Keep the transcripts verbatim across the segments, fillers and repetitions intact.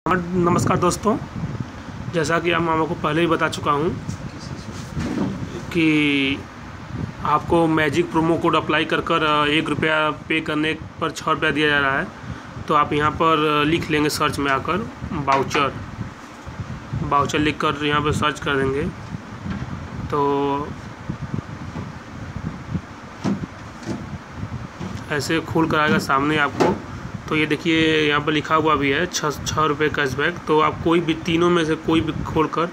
हाँ, नमस्कार दोस्तों। जैसा कि मैं आपको पहले ही बता चुका हूँ कि आपको मैजिक प्रोमो कोड अप्लाई कर कर एक रुपया पे करने पर छः रुपया दिया जा रहा है। तो आप यहाँ पर लिख लेंगे सर्च में आकर बाउचर बाउचर लिख कर यहाँ पर सर्च कर देंगे तो ऐसे खुल कर आएगा सामने आपको। तो ये देखिए यहाँ पर लिखा हुआ भी है छः छः रुपये कैशबैक। तो आप कोई भी तीनों में से कोई भी खोल कर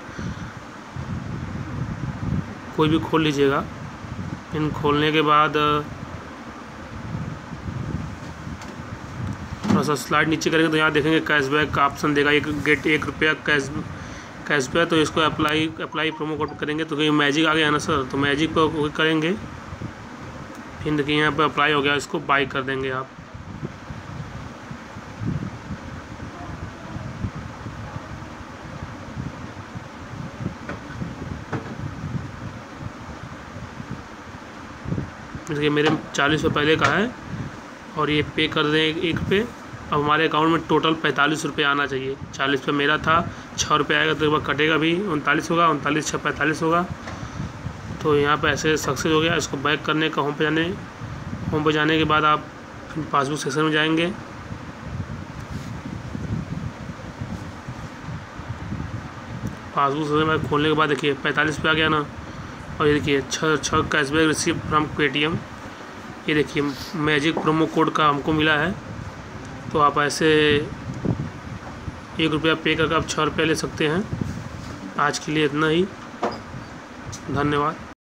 कोई भी खोल लीजिएगा। इन खोलने के बाद थोड़ा सा स्लाइड नीचे करेंगे तो यहाँ देखेंगे कैशबैक का ऑप्शन देगा, एक गेट एक रुपया कैश कैशबैक। तो इसको अप्लाई अप्लाई प्रोमो कोड करेंगे तो ये मैजिक आ गया ना सर, तो मैजिक को करेंगे। फिर देखिए यहाँ पर अप्लाई हो गया, इसको बाई कर देंगे आप। देखिए मेरे चालीस रुपये पहले का है और ये पे कर दें एक पे। अब हमारे अकाउंट में टोटल पैंतालीस रुपये आना चाहिए। चालीस पे मेरा था, छः रुपये आएगा तो एक बार कटेगा भी, उनतालीस होगा, उनतालीस छः पैंतालीस होगा। तो यहाँ पे ऐसे सक्सेस हो गया। इसको बैक करने का होम पे जाने होम पे जाने के बाद आप पासबुक सेक्शन में जाएंगे। पासबुक सेक्शन में खोलने के बाद देखिए पैंतालीस पे आ गया ना। और ये देखिए छः छः कैशबैक रिसीव फ्रॉम पेटीएम। ये देखिए मैजिक प्रोमो कोड का हमको मिला है। तो आप ऐसे एक रुपया पे करके आप छः रुपये ले सकते हैं। आज के लिए इतना ही, धन्यवाद।